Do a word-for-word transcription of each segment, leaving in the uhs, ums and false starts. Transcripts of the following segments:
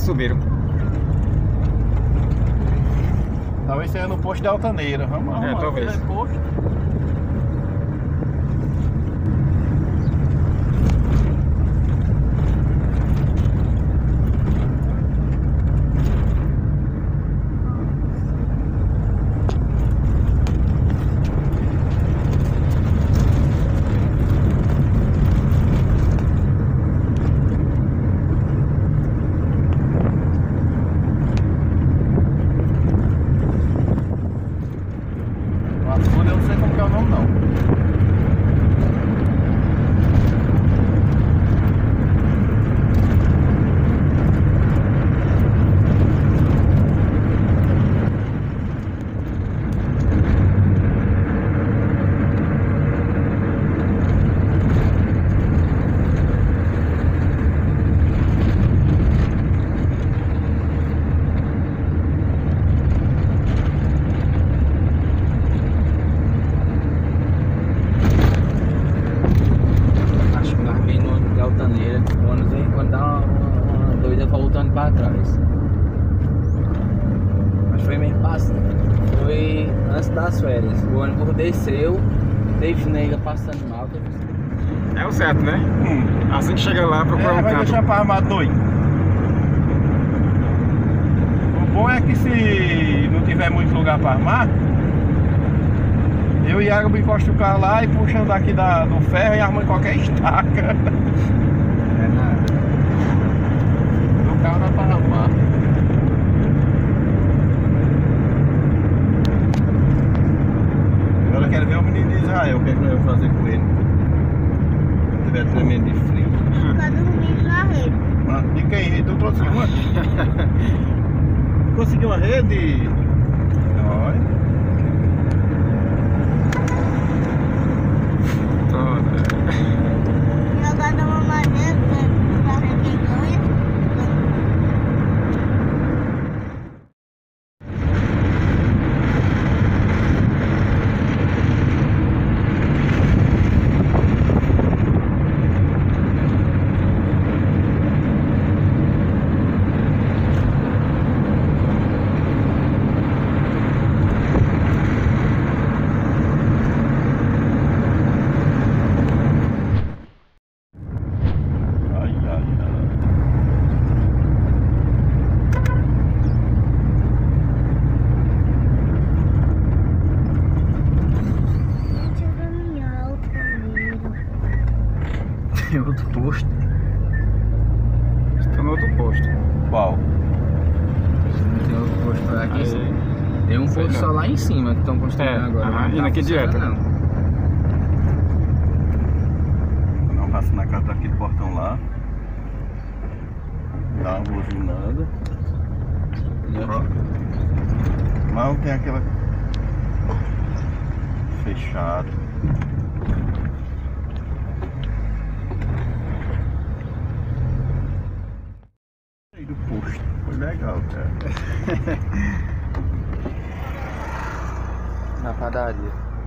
subiram. Talvez seja no posto de Altaneira. Vamos arrumar. É, talvez. Posto. Eu não sei como que é o nome não. Pra trás. Mas foi meio passando. Foi antes das férias. O ônibus desceu, teve nega passando mal. Teve... É o certo, né? Hum. Assim que chega lá, procura é, um vai canto. deixar pra armar doido. O bom é que se não tiver muito lugar pra armar, eu e Iago encosto o carro lá e puxando daqui da, do ferro e arma em qualquer estaca. É nada. O carro dá pra armar. Agora eu quero ver o menino de Israel, o que é que nós vamos fazer com ele. Se tiver tremendo de frio. Tá dormindo na rede. Ah, de quem? Tu trouxe uma? Conseguiu uma rede? Olha. Jogar da mamadeira, pra ver quem ganha. Tem outro posto. Estou no outro posto. Qual? Tem outro posto aqui. Aí. Tem um Sei posto não. só lá em cima que estão construindo É, agora. aham, Não indo tá aqui funcionando, direto. Não. Vou dar um passo na casa daquele portão lá. Dá uma buzinada. Mas não tem aquela fechado. Aí do posto. Foi legal, cara. Na padaria.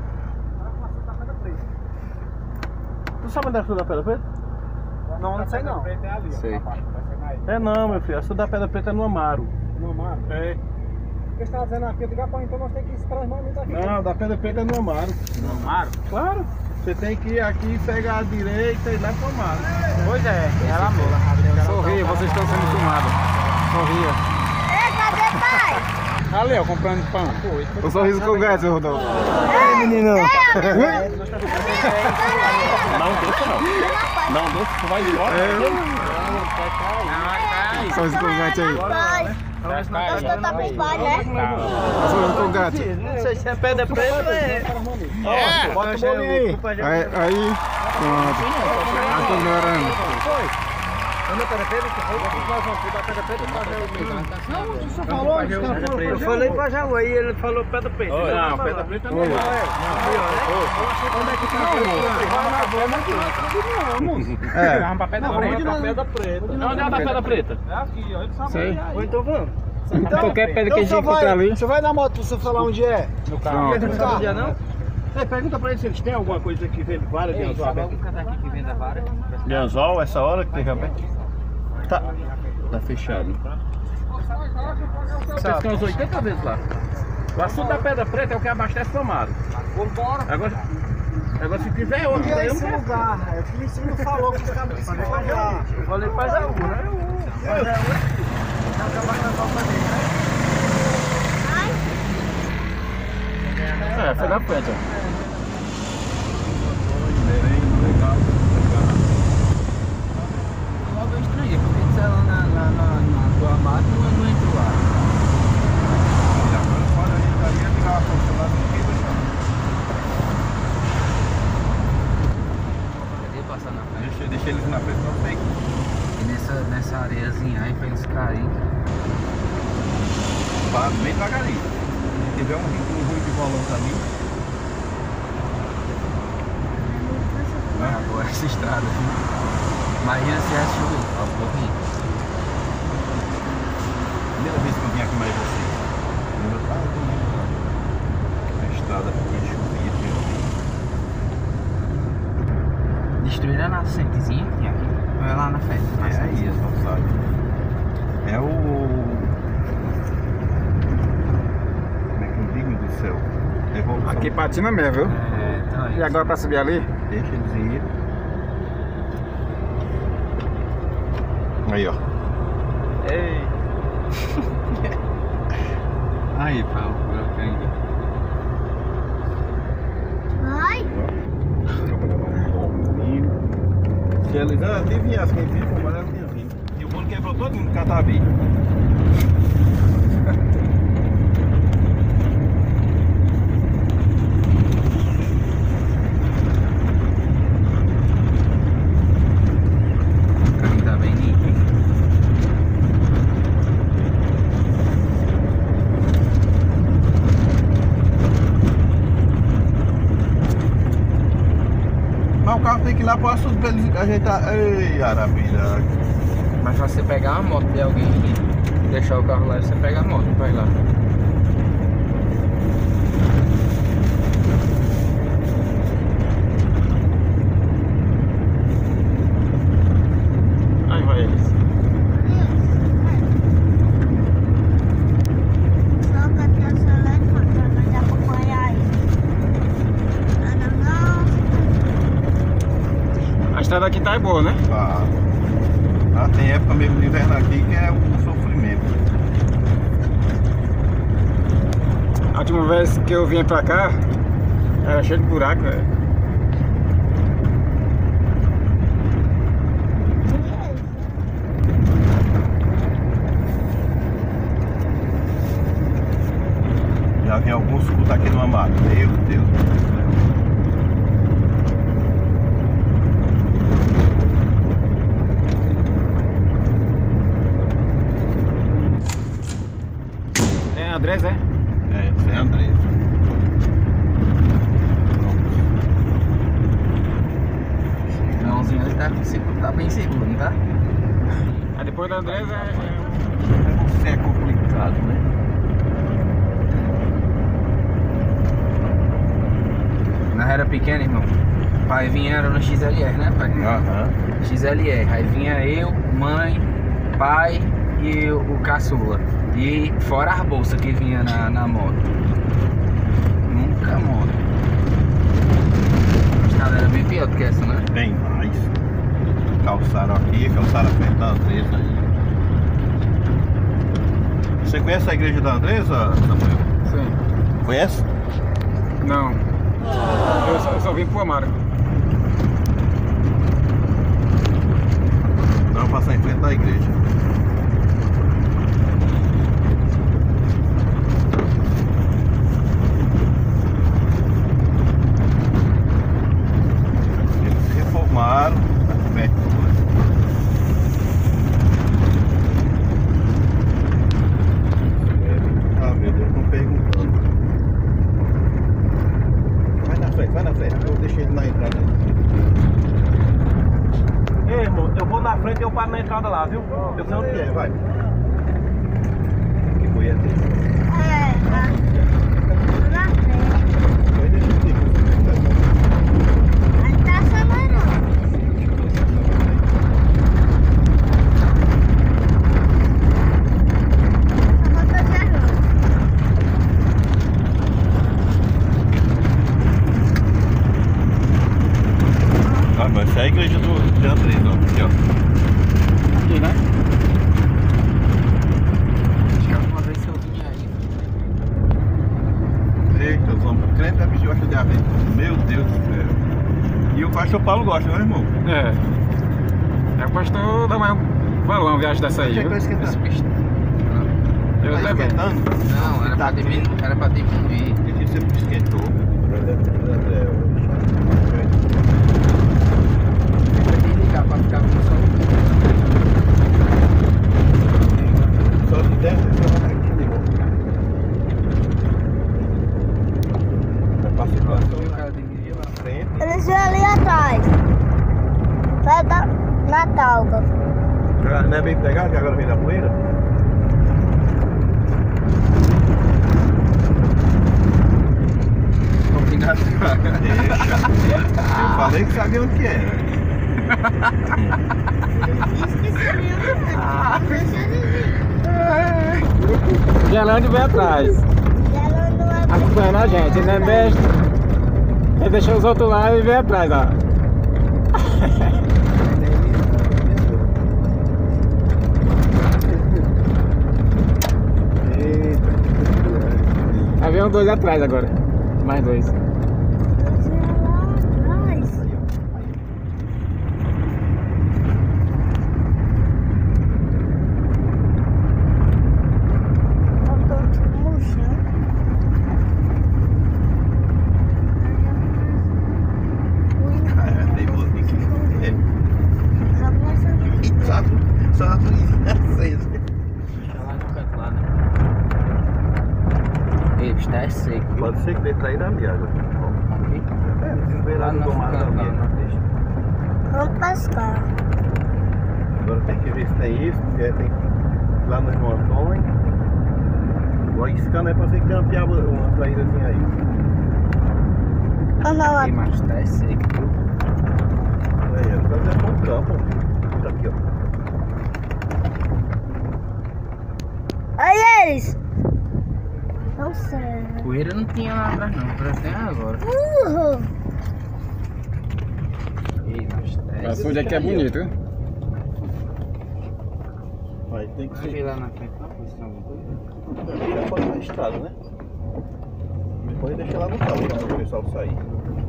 Tu sabe onde é a Sul da Pedra Preta? Não, não sei não. Sei. É não, meu filho. A Sul da Pedra Preta é no Amaro. No Amaro? É. Porque você estava dizendo aqui, eu digo, ah, pô, então nós temos que ir esperar os momentos aqui. Não, da Pedra Preta é no Amaro. No Amaro? Claro. Você tem que ir aqui, pegar a direita e lá pro Amaro. Pois é, ela mesmo. Sorria, vocês estão sendo filmados. Sorria. Ei, cadê pai? Ali, ó, comprando pão. O sorriso com o gás, seu Rodolfo. Ei, menino! Não deixa não. Não deixa, tu vai embora. Sorriso com o gato aí. Pai! Eu estou tá pros pais, né? Sorriso com o gato. Não sei se é pedra preta, é. É, bota o bolinho aí. Aí, aí, pronto. Já tô melhorando. Não, pedra preta, que foi? Nós vamos da pedra preta pra Jaú. Não, você falou, eu falei pra Jaú, aí ele falou pedra preta. Não, Pedra Preta não é. Onde é que tá? Não, moço. É. Vamos pra pedra preta. Pra pedra preta. Onde é da Pedra Preta? É aqui, ó. Ele sabe. Sei. Então vamos. Qualquer pedra que a gente encontrar ali. Você vai na moto, você falar onde é? No carro. Pronto. Não sabe onde é, não? Você pergunta pra eles se eles têm alguma coisa que vende vara de anzol. Sabe algum cara aqui que vende a vara? De anzol, essa hora que tem realmente. Tá. Tá fechado. Vocês ficam uns oitenta vezes lá. O assunto da Pedra Preta é o que abastece o Amaro. Vambora. Agora, agora se tiver outro, E aí, eu não esse quero. lugar, é o que o senhor falou que os cabos se falar. Eu falei pra Jaú, né? É, foi na frente, ó. Logo eu estranhei, porque disse ela na, na, na, na tua máquina não, não entrou lá. Agora pode a gente ali ligar o ar-condicionado e fica deixando. Cadê passar na frente? Deixa, deixa eles na frente, não sei. E nessa, nessa areiazinha aí pra eles caírem. Para bem devagarinho. Se tiver um, um ruim de volante ali. Agora essa estrada, viu? Imagina se é chuva, ó, um pouquinho. Primeira vez que eu vim aqui mais vocês. Eu tava com a estrada porque chovia, tinha. Destruíram a nascentezinha aqui, aqui. Vai lá na frente. É aí, essa passagem. É o. Como é que eu digo do céu? Evolução. Aqui patina mesmo, viu? É, então é E isso. agora pra subir ali? Deixa eles ir. Aí, ó. Ei! Aí, pau, ainda. Vai. Se eles ah, nem viesse, quem vinha, mas ela não tinha vindo. E o bolo quebrou todo no Catabi. Ainda bem nítido. Mas o carro tem que ir lá para eles ajeitar. Ei, Arapiraca. Mas pra você pegar a moto de alguém e deixar o carro lá, você pega a moto, vai lá. Aí vai eles. Só que aqui eu sou lá de fora, mas já acompanhar aí. Não, não. A estrada aqui tá boa, né? Ah, ah, tem época mesmo de inverno aqui que é um sofrimento. A última vez que eu vim pra cá, era cheio de buraco, velho. Já vi alguns escutar aqui numa mata. Meu Deus do céu. É Andrés, é? É, esse é Andrés. Mãozinho ele tá, tá bem seguro, não tá? Aí depois da Andrés é... Você é complicado, né? Nós era pequeno, irmão. Pai vinha era no X L R, né, pai? Aham. X L R. Aí vinha eu, mãe, pai e o, o caçula. E fora as bolsas que vinha na, na moto. Nunca moto. A estrada era bem pior do que essa, né? Bem mais. Calçaram aqui, calçaram a frente da Andresa aí. Você conhece a igreja da Andresa, Samuel? Sim. Conhece? Não. Eu só, eu só vim pro Amaro. Então eu vou passar em frente da igreja. Eles reformaram a cobertura. Ah, meu Deus, estão perguntando. Vai na frente, vai na frente. Eu deixei ele na entrada. Ei, irmão, eu vou na frente e eu paro na entrada lá, viu? Eu sei onde é, vai. Que boia dele. É, tá. Na frente. Vai deixar ele. Aí tá acelerando. Deus do céu. E o pastor Paulo gosta, não é, irmão? É. É o pastor dá mais valor uma viagem dessa aí, viu? Esse bicho- Eu Tá também. esquentando? Não, era pra diminuir. Era pra diminuir. Aqui sempre esquentou. Vai desligar pra ficar com só. Só se der, você vai aqui, irmão. Vai pra circulação O cara diminuiu lá. na frente. Eles vão ali atrás. Vai dar na talga. Não é bem pegado que agora vem da poeira? Combinado. Deixa. Eu falei que sabia onde que era. Esqueci mesmo. Gelando vem atrás, acompanhando a gente, né, mestre? Ele deixou os outros lá e vem atrás, ó. Aí vem um dois atrás agora. Mais dois. É, tem outro aqui. É. Só, só a luzinha acesa. Deixa lá no canto lá, né? Ei, o bicho tá seco. viu? Pode ser que dê trair da viagem. Aqui. É, não vê lá Lá no no tomate da canto lá, viagem. não deixa. Vamos pescar. Agora tem que ver se tem isso, porque tem que ir lá no João Antônio. Agora iscando é pra ser que tem uma piaba, uma traírazinha aí. Vamos lá. Ei, mas tá seco. viu? Aí, ó, tá dentro do campo. Tá aqui, ó. Olha eles. Não sei. Poeira não tinha lá atrás não, parece que tem agora. Burro. Ei, mas tá O açude aqui é bonito, viu? Aí tem que Vai ser. ver lá na frente, não, posição alguma coisa. Já pode na estrada, né? Depois deixa lá no carro para o pessoal sair.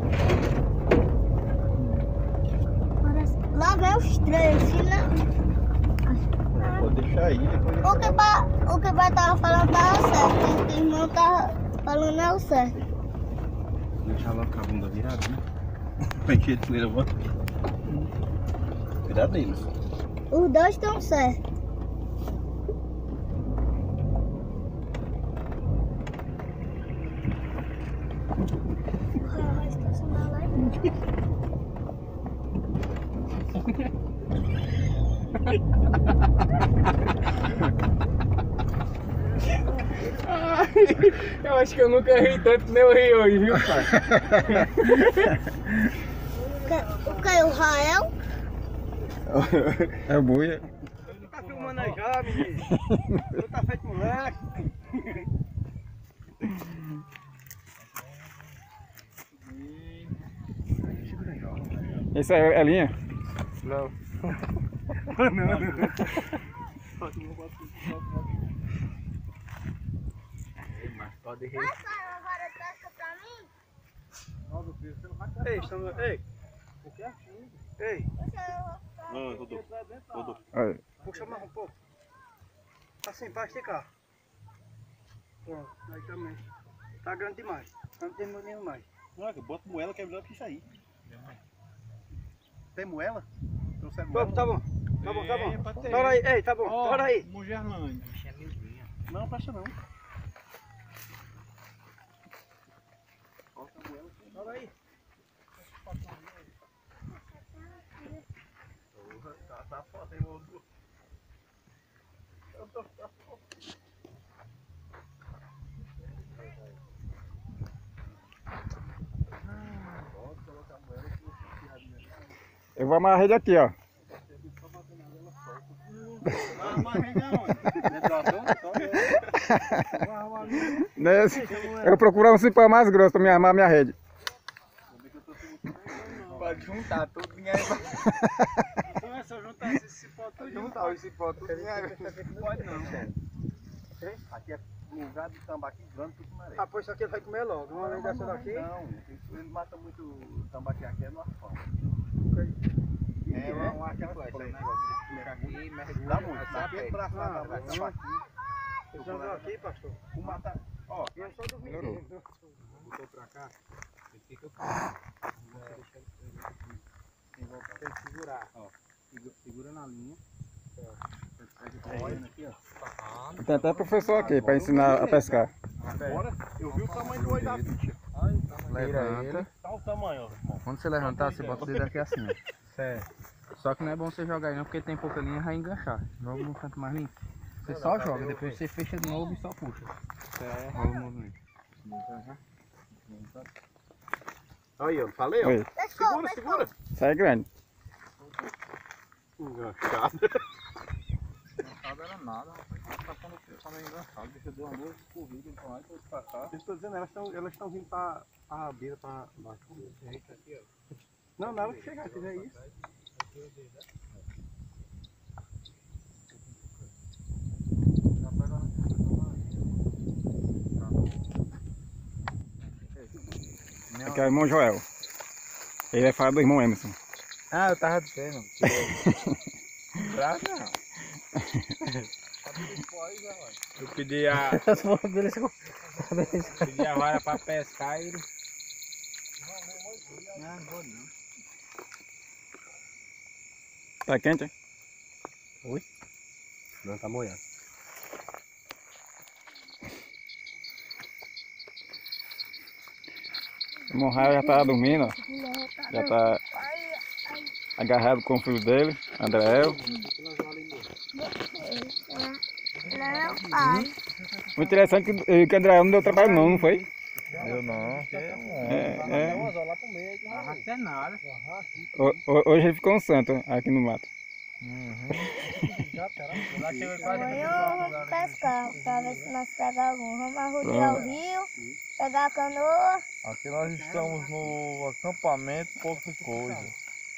Lá vem os três, né? Pode deixar aí, depois. O que vai, o que vai tava falando tava certo. O que o irmão tava falando é o certo. Deixar lá com a bunda virada, né? Vai que ele levanta. Cuidado deles. Os dois estão certos. Vai estacionar lá e Eu acho que eu nunca ri tanto que nem eu ri hoje, viu, pai? O que é o Rael? É o buia. Tá filmando aí já, menino. Você tá feito moleque. Esse é a linha? Não. Mas pode rir. Agora pesca pra mim? Ei, estamos... Ei. Ei, Não, rodou. Rodou. Olha. puxa mais um pouco. Assim, pra esticar. Pronto, aí também. Tá grande demais. Não tem molinho mais. Não, bota moela que é melhor que isso aí. Tem moela? Trouxe Pô, moela? tá bom. Tá bom, tá É, bom. pra ter. Tora aí, ei, tá bom. Tora aí. Mugerlândia. Não, presta não. Tora aí. Tá, tá foda, hein, moço? Eu vou amarrar a rede aqui, ó. Nesse, eu vou procurar um cipó mais grosso pra me armar a minha rede. Pode juntar tudo aí. Começa a juntar esse cipó tudo. Juntar esse cipó tudo aí. Pode não. Tem? Aqui é lugar de tambaqui grande pro Sumaré. Ah, pois isso aqui ele vai comer logo. Uma vez dessa daqui. Não, ele mata muito tambaqui aqui, é no arpão. É uma, uma arco e flecha, um negócio. Puxa aqui, mergulha, Dá muito, aí você naquele aperta. braço lá Ah, da tá. tambaqui. Vocês vão ver aqui, pastor. O mata, ó, E é só dormir. Melhorou. Botou pra cá, ele fica Tem que segurar. segura na linha. Tem até professor aqui para ensinar a pescar. agora eu vi o tamanho do olho da ficha. Levanta. Tá o tamanho, ó, irmão. Quando você levantar, você bota o dedo aqui assim, ó. Certo. Só que não é bom você jogar aí não, porque tem pouca linha e vai enganchar. Joga no canto mais limpo. Você só joga, depois você fecha de novo e só puxa. Certo. Olha o movimento. Aí, eu falei, ó. Oi. Segura, segura. Sai grande. Enganchado. Enganchado era nada, rapaz. Tá quando é enganchado, deixa eu dar uma boa corrida, então aí pra pra cá. Eu estou dizendo, elas estão elas estão vindo para a beira, para baixo. Não, na hora que chegar, fizer isso. Aqui é o irmão Joel. Ele vai falar do irmão Emerson. Ah, eu tava dizendo. Bravo não. Eu pedi a. Pedi a vara pra pescar e ele. Não, não vou não. Tá quente, hein? Não, tá molhado. O irmão Raio já tá dormindo, ó. Já tá agarrado com o filho dele, Andréel. Ele é meu pai. O interessante é que, que o Andréel não deu trabalho não, não foi? Eu não. É, é. Não arrasta nada. Ho- ho- Hoje ele ficou um santo aqui no mato. Amanhã vamos pescar pra ver se nós pegamos algum. Vamos arrodear o rio, pegar a canoa. Aqui nós estamos no acampamento, pouca coisa.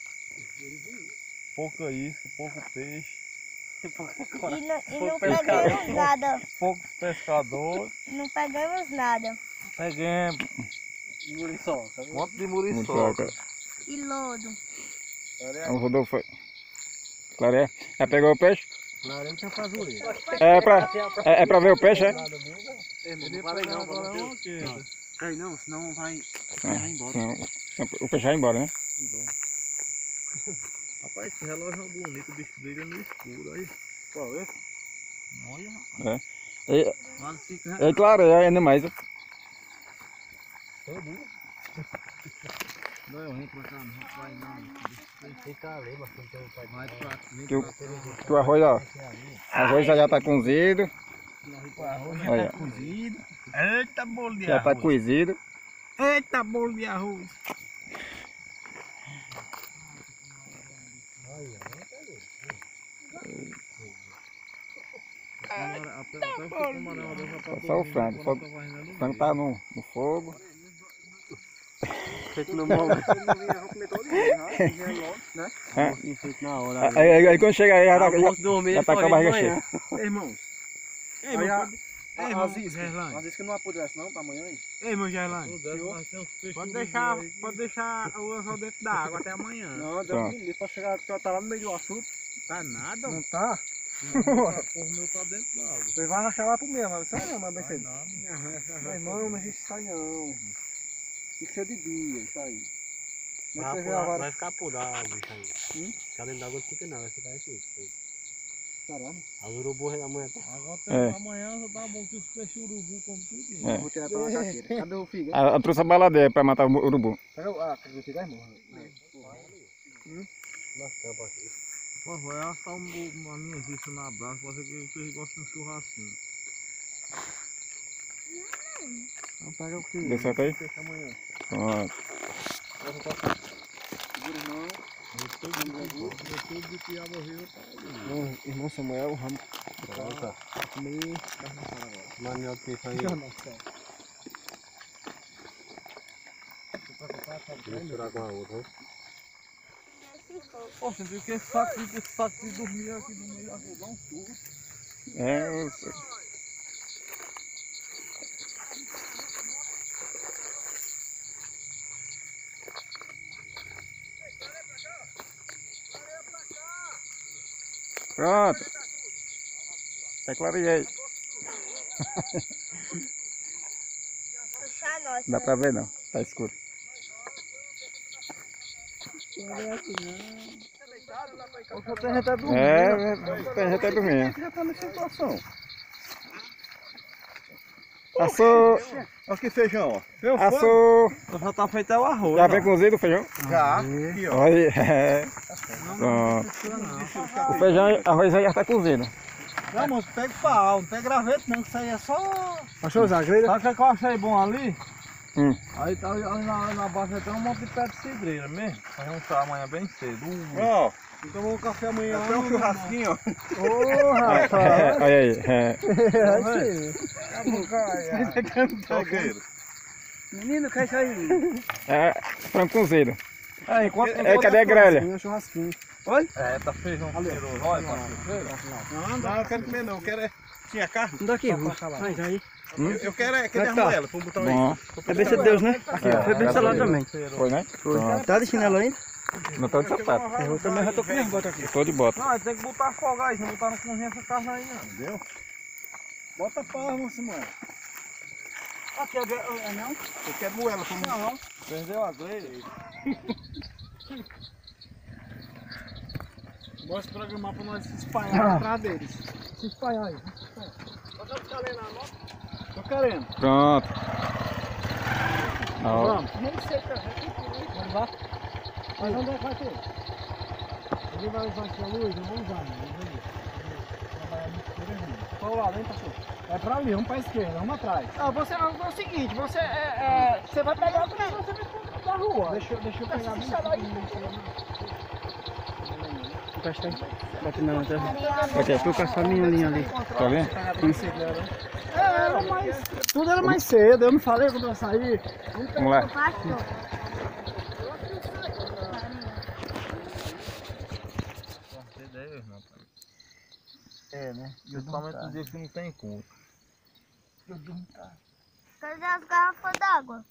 Pouca isca, pouco peixe, E não, e não pegamos nada. poucos pescadores. Não pegamos nada. Peguemos Muriçoca. um monte de Muito muriçoca. louco. E lodo. O Rodolfo foi. Claré, já pegou o peixe? Laranja tem fazulha. É pra, é, é pra ver o peixe, é? Não falei não, agora não. Cai não, senão vai, vai embora. Senão, senão o peixe vai embora, né? Rapaz, esse relógio é bonito, o bicho brilha no escuro. Aí. Qual é? Olha, É, Lá fica. é claro, é ainda mais. ó. Não, eu vim pra cá, não vai não. Fica ali, bastante o pai. Vai pra Que o, que o arroz, ó. O arroz já tá cozido. arroz Olha, cozido. eita bolo de já tá arroz. cozido. Eita bolo de arroz. É só o frango. Só, o frango tá no, no fogo. Feito no mão. Vamos comer todo dia, né? É. Feito na hora. Aí, aí, aí quando chega aí, já, tá- já, Almoço dormir, já tá com a barriga cheia. Ei, irmãos. Ei, Aí, irmão. a- pode- Ei, a- irmão, As iscas. Gerlane. As iscas não apodrece não pra amanhã, hein? Ei, meu Gerlane, Senhor? pode deixar, pode deixar o anzol dentro da água até amanhã. Não, Deus Pronto. me livre. Pra chegar, tu tá lá no meio do assunto. Tá nada, Não mano. tá? O meu tá dentro da água. Você vai rachar lá pro meio, mas sai não, mas bem Vai feito. nada. Meu irmão, mas isso sai não. Tem que ser de dia, isso aí. Mas Vai, você vê a vara. vai ficar podado, bicho aí. Hum? Ficar dentro d'água não fica não, vai ficar aqui. Caramba. As urubu amanhã tá. Agora É. amanhã já tá bom que os peixes urubu comem tudo. É. Eu vou tirar pela caqueira. Cadê o figo? hein? Ah, eu trouxe a baladeira pra matar o urubu. Pega o. Ah, cadê o figo? Aí morre. Nós campo aqui. Pô, vai assar um, uma minha vista na brasa, pode ser que vocês gostam de um churrasquinho. Não pega o figo. Deu certo aí? Fecha amanhã. Pronto. Segura não. Depois de que a morreu, tá ali. Não, irmão Samuel, vamos Pronto. comer carne assada agora. Mais melhor que isso aí. Misturar com a outra, né? Poxa, tem que saco, que saco de dormir aqui no meio da rua, dá um susto. É, o- Pronto. Até clareei. Puxar nós. Não dá pra ver não, tá escuro. O tem gente tá dormindo. É, tem gente dormindo. Já tá nessa situação. Assou, Olha que feijão, ó. Meu assou. Já tá feito é o arroz. Já vem cozido o feijão? Já. Aqui, ó. Olha, é. Pronto. O feijão, arroz aí já tá cozido. Não, moço, pega pau, não pega graveto não, que isso aí é só... Achou os agreiros? Sabe o que eu achei bom ali? Hum. Aí tá ali na, na baixa tem um monte de pé de cidreira mesmo. Fazer um chá amanhã bem cedo. Uh. Ó, Tomou um café amanhã. até um churrasquinho, ó. Ô, rapaz. Olha aí. É. Toqueiro. Menino, que é isso aí? É frango cozido. É, enquanto... É, cadê a grelha? Um churrasquinho. É, tá feijão cheiroso. Olha, parceiro. Não, eu quero comer não, eu quero é... Tinha carne? Não dá aqui, Mas aí. Eu, eu quero é... Cadê a Tá. arruela? Vamos botar um aí. Bom. É bênção de Deus, né? Aqui, ó. Foi bênção lá também. Foi, né? Pronto. Tá de chinelo ainda? Não tô de sapato. Eu também já tô com minhas botas aqui. Tô de bota. Não, tem que botar folga aí, se não botar no cozinha essa carne aí, não. Entendeu? Bota pau, moço, mano. Aqui, é não? Eu quero moela. Vamos... Não, perdeu a grelha. Bora se programar pra nós se espalhar atrás deles. Se espalhar aí. Você ficar lendo a nota? Tô querendo. Pronto. Ó. Vamos. Nem sei, cara. Vamos lá. Mas onde é que vai ter? Ele vai usar aqui a luz? Não vou usar, não. Qual lado, hein, pastor? É pra ali, vamos pra esquerda, vamos atrás. Não, você é o seguinte, você é, é, você vai pegar o que você vem da rua. Deixa, deixa eu pegar bem aqui. Bate na terra. Ok. Tô com essa minha linha ali. Tá vendo? É, era mais, tudo era mais cedo, eu não falei quando eu saí. Vamos lá. Pastor. É, né? Principalmente no dia que não tem conta. Cadê as garrafas d'água?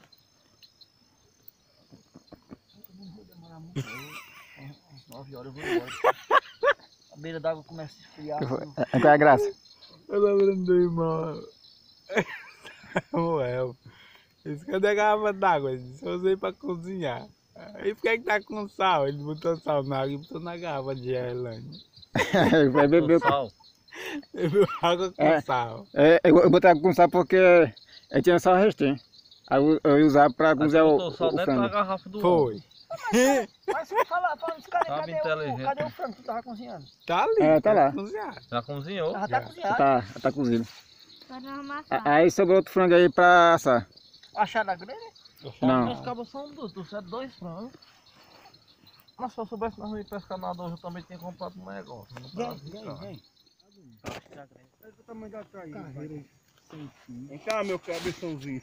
nove horas eu vou embora. A beira d'água começa a esfriar. Qual é a graça? Eu lembrando do irmão. Samuel. Isso, cadê a garrafa d'água? Ele disse, eu usei pra cozinhar. E por que que tá com sal? Ele botou sal na água e botou na garrafa de Erlândia. Vai beber. Sal. Bebeu água com É. sal. É, eu eu botava com sal porque eu tinha sal restinho. Aí eu, eu usava pra cozinhar o, Botou sal o dentro da frango. garrafa do Foi. Mas fala, fala, cadê, Sabe cadê, o, inteligente. cadê o frango que tu tava cozinhando? Tá ali. É, tá lá. Cozinhar. Já cozinhou? Já tá cozinhado. Tá, tá cozido. Pra não amassar. A- Aí sobrou outro frango aí pra assar. Achar na grelha? Não. Meus cabos são dois, tu sabe dois frangos. Mas se eu soubesse nós não ir pescar nada hoje, eu também tinha comprado um negócio. Vem, vem, vem. Olha o tamanho da caída. Vem cá, meu cabeçãozinho.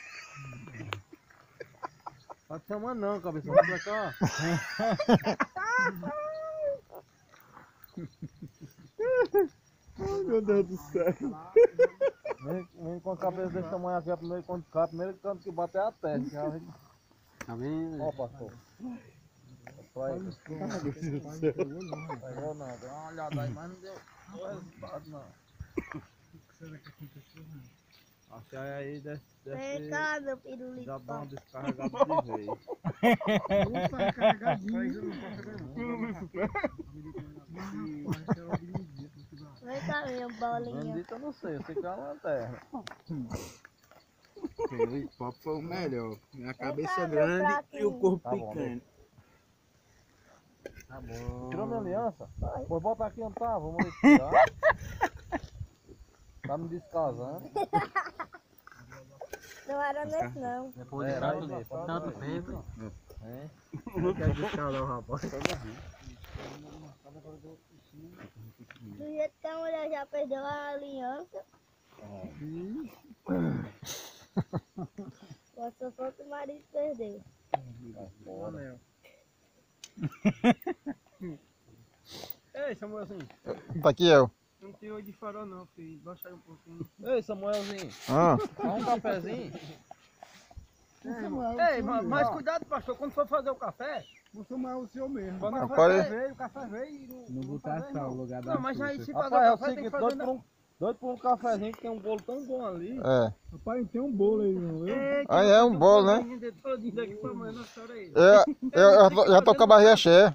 Pode chamar não, cabeção. Vem pra cá. Ai, meu Deus do céu. Vem, vem com a cabeça desse tamanho aqui, a primeiro canto, a primeiro canto que bate é a terra. Já vem. Tá vendo? Ó, pastor. Vai. Não pegou não, deu uma olhada aí, mas não deu deu resultado não. Achei aí, deve, deve Vem ter, cá, meu pirulito. já dá uma Vem descarregada de vez. cá, minha bolinha. Bendito eu não sei, eu sei que é uma lanterna. O papo foi o melhor. Minha cabeça cá, meu grande e pratinho. o corpo Tá bom, pequeno. Tá bom. Tirou minha aliança? Pois bota aqui onde tá, vamos ali tirar. Tá me descasando. Não era nesse, não. Depois É, de vai tanto, ver, pode tanto ver. tempo. É. Não quer descalar o rapaz. Do jeito que a mulher já perdeu a aliança. Só falta o marido perdeu. Ei, Samuelzinho. Tá aqui eu. Não tem olho de farol não, filho. Baixa aí um pouquinho. Ei, Samuelzinho. Ah, Dá um cafezinho. Ei, ma- mas cuidado, pastor, quando for fazer o café, Vou chamar o senhor mesmo. Quando O eu café falei- veio, o café veio e não... Não botar sal no lugar da Não, mas aí se açúcar. pagar Rapaz, é o café, tem que seguinte, fazer doido na- por um, doido por um cafezinho que tem um bolo tão bom ali. É. rapaz, tem um bolo aí, não viu? Aí é um bolo, né? Todinho daqui pra amanhã, não chora aí. Eu, eu, eu tô- já tô com a barriga cheia.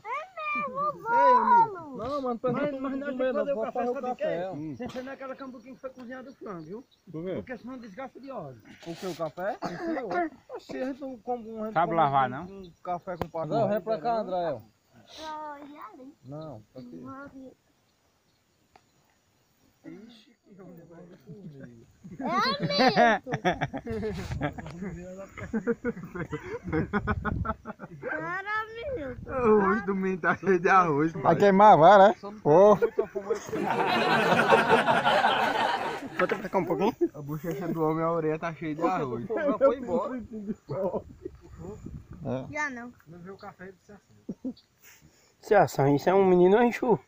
Não, mano, mas, mas, mas nós temos que fazer o café, sabe o café, ó. quê? Sem ser naquela cambuquinha que foi cozinhado o frango, viu? Por quê? Porque senão desgasta de óleo. O que, o café? Oxi, a gente não come um... a gente Sabe come lavar, um- não? Um café com pacote. Não, vem pra cá, André. Não, tá aqui. É amigo. Para, amigo. Arroz do milho tá cheio de arroz. Vai queimar a vara, é? Pô. Bota pra cá um pouquinho. A bochecha do homem, a orelha tá cheia de arroz. Pô, já foi embora. Já não. Não viu o café e disse assim. Se ação, isso é um menino enxu.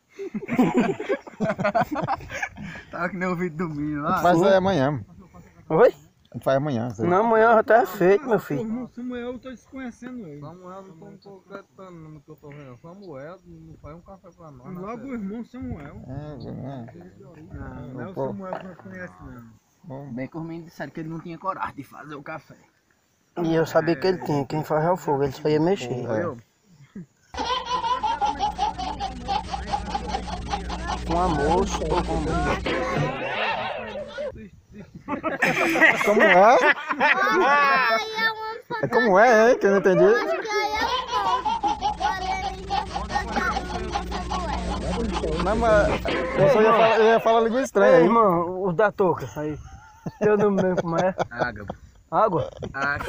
Tá que nem o vídeo do milho lá. Faz aí amanhã. Oi? A gente faz amanhã. isso aí. Não, amanhã já tá feito, meu O filho. irmão Samuel, eu tô desconhecendo ele. Samuel não tô concretando no que eu tô vendo. Samuel não faz um café pra nós. né, Logo o irmão Samuel. É, é. Não é o pô. Samuel que nós conhecemos, não. Bem que os meninos disseram que ele não tinha coragem de fazer o café. E eu sabia que ele tinha, quem faz é o fogo, ele só ia mexer. É. Com almoço ou com Como é? Aí é uma É como é, hein? Que eu não entendi. acho que aí é um pouco. Samuel. Não, mas eu só ia falar, eu ia falar língua estranha Ei, aí. irmão, os da touca, aí. Teu nome mesmo, como é? Água. Água? Água.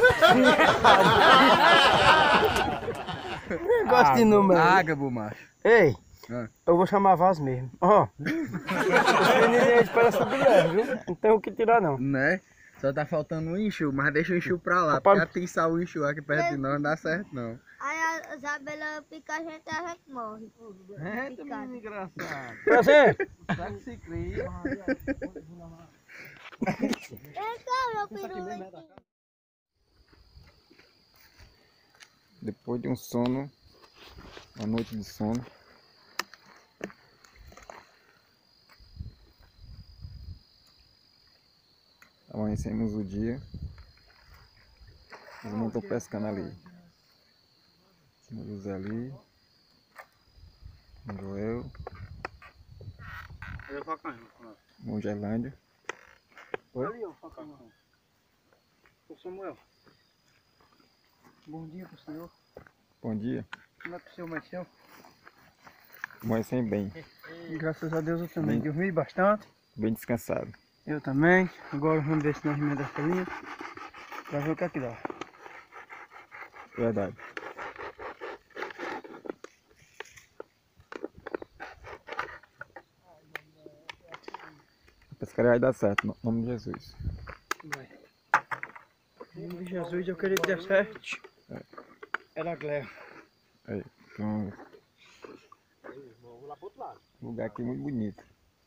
Gosto de número. Água, macho. Ei, eu vou chamar Vaz mesmo. Ó, os meninos aí parecem tudo leve, viu? Não tem o que tirar, não. Né? Só tá faltando um enxu, mas deixa o enxu pra lá. Rapaz, Porque atiçar o enxu aqui perto de nós não dá certo não. Aí as abelhas picam a gente e a gente morre. Eita, menino engraçado. prazer. Será que se cria? Vem cá, meu peru. Depois de um sono, uma noite de sono. Amanhecemos o dia. Eles não estão pescando ali. Tinha José ali. Joel. Mongelândia. Ali, ó, ô Samuel. Bom dia pro senhor. Bom dia. Como é que o senhor amanheceu? Amanhecemos bem. Graças a Deus eu também Bem. dormi bastante. Bem descansado. Eu também. Agora vamos ver se nós remedamos essa linha. Pra ver o que é que dá. Verdade. A pescaria vai dar certo, no nome de Jesus. Vai. Em nome de Jesus eu queria que dê certo. É. Era Gleo. Aí, então. Um lugar aqui muito bonito.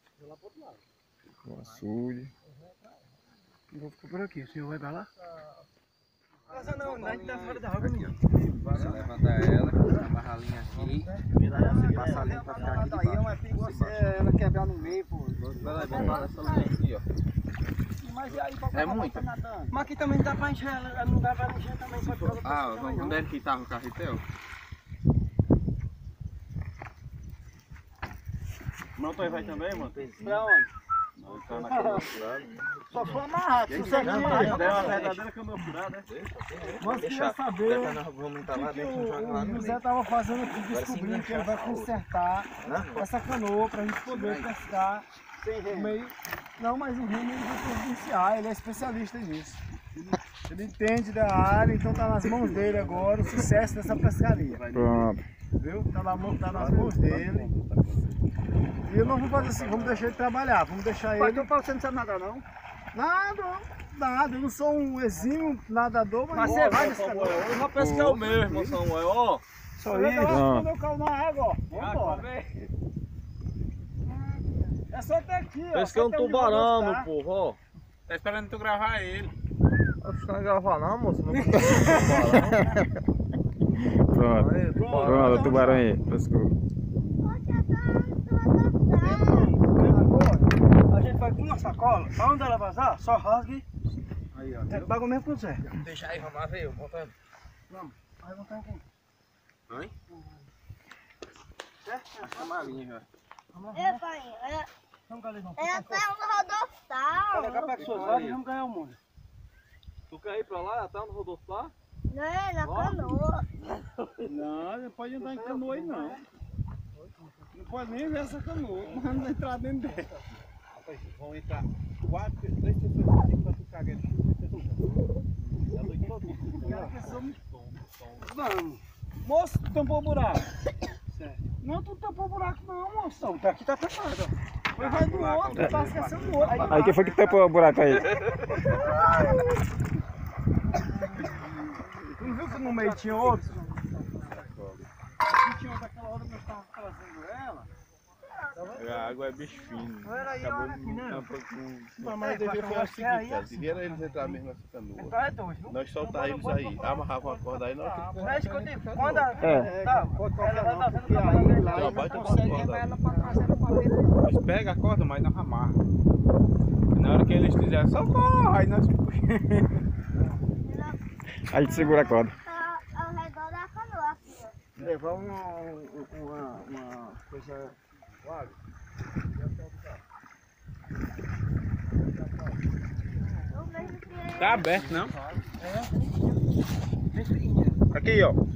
O açude. Eu vou ficar por aqui, o senhor vai pra lá? Casa não, não, a gente tá fora da água, menino. Você levanta ela, amarra a linha aqui, passa a linha pra ficar aqui debaixo. Mas tem você, ela quebrar no meio, pô. Vai levantar essa linha aqui, ó. Mas e aí, pra É muita? Mas aqui também não dá pra encher, ela não dá pra encher também, só por causa do Ah, também, não. onde é que tava o carretel? Mano, tu vai também, mano? Pra onde? Não, tá naquela furada. Só for amarrado, se você não amarrar. É uma verdadeira cama furada, né? Mas queria saber o Nós vamos entrar lá que dentro, o, joga lá o no José meio. estava fazendo aqui, descobrindo que ele vai consertar essa canoa para a gente poder pescar no meio. Não, mas o remo ele vai providenciar, ele é especialista nisso. Ele entende da área, então tá nas mãos dele agora o sucesso dessa pescaria. Pronto. Viu? Tá, na mão, tá nas mãos dele. E nós vamos fazer assim, vamos deixar ele trabalhar, vamos deixar Pai, ele. teu pau você não sabe nadar, não? Nada, nada, eu não sou um exímio nadador, mas. Mas você vai nesse canoa. Eu vou pescar o mesmo, Samuel, ó. Só Olha isso. lá, Pronto. quando eu caio na água, ó. Vambora. É só até aqui, ó. Pesquei só um até onde tubarão, vai meu gostar. povo, ó. Tá esperando tu gravar ele. Acho que não vai gravar não, moço. Não consigo tubarão. Pronto. Pronto, o tubarão aí. Pescou. A gente vai com uma sacola, aonde ela vazar, só rasgue. Aí, ó. É bagulho mesmo com você. Deixa aí, vamos lá ver, eu botando. Vamos, aí botar aqui. Oi? Certo? Essa malinha, velho. Ei, pai, é, Vamos, Galilão. é até um Olha, cá rodostal. pega suas vagas e vamos ganhar o mundo. Tu quer ir pra lá, tá no Rodolfo? Não é na canoa. Não, não pode andar em canoa aí não. Não pode nem ver essa canoa, mas não entrar dentro dela. Rapaz, vão entrar quatro, três pessoas aqui pra tu cagar de chuva. Já doido todo. Vamos. Moço, tu tampou o buraco. Certo. Não, tu tampou o buraco não, moço. Não, tá aqui tá tampado, ó. Mas vai do outro, tá esquecendo do outro. Aí quem foi que tampou o buraco aí? Tu não viu que no meio tinha outro? Aqui tinha outro daquela hora que nós estávamos trazendo ela. A água é bicho fino. Não era aí, olha aqui, né? Não, mas devia foi o seguinte, cara, se vieram eles entrar mesmo nessa canoa, Então é dois, viu? nós soltar eles aí, amarravam a corda aí, nós Não é isso que eu digo. Quando a... É. Tá, ela vai dar vendo pra aí, lá, Não, e vai não tomar consegue corda levar ali. ela pra trazer pra dentro. Nós pega a corda, mas não amarra. Na hora que eles fizeram, socorro, aí nós puxamos. Aí a gente segura a corda. Tá ao redor da canoa, assim, ó. Levar uma, uma, uma coisa... Eu mesmo tirei. Tá aberto, não? É, bem fininha. Aqui, ó.